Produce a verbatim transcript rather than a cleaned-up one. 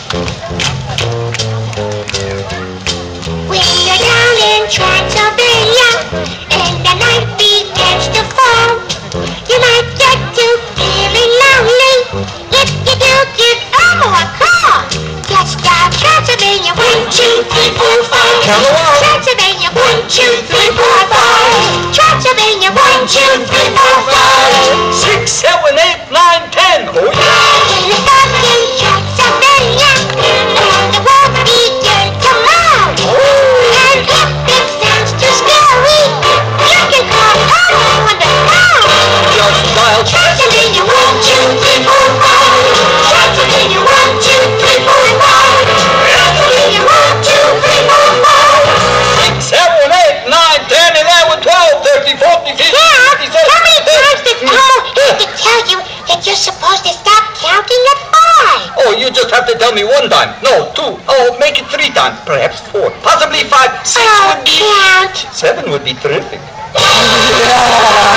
When you're down in Transylvania and the night begins to fall, you might get to feeling lonely. If you do, give Elmo a call. Let's dial Transylvania, one, two, three, four, five. Count along. Transylvania, one, two, three, four, five. Transylvania, one, two, three, four, five. Six, seven, eight, nine, ten. Oh, yeah. When you're stuck in Transylvania and the world begins to moan, and if it sounds too scary, you can call Elmo on the phone. Just dial Transylvania, one, two, three, four, five. Transylvania, one, two, three, four, five. Transylvania, one, two, three, four, five. six, seven, eight, nine, ten, eleven, twelve, thirteen, fourteen, fifteen, Dad, sixteen, how many times did seventeen. Elmo have to tell you that you're supposed to stop counting at five? Oh, you just have to tell me one time. No, two. Oh, make it three times. Perhaps four. Possibly five. Six Oh, would be... count. Seven would be terrific.